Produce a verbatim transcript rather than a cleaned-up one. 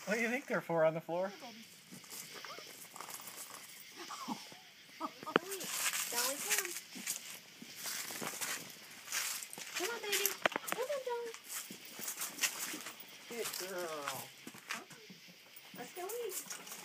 What do you think they're for on the floor? Dolly, come. Come on, baby. Come on, Dolly. Good girl. Let's go eat.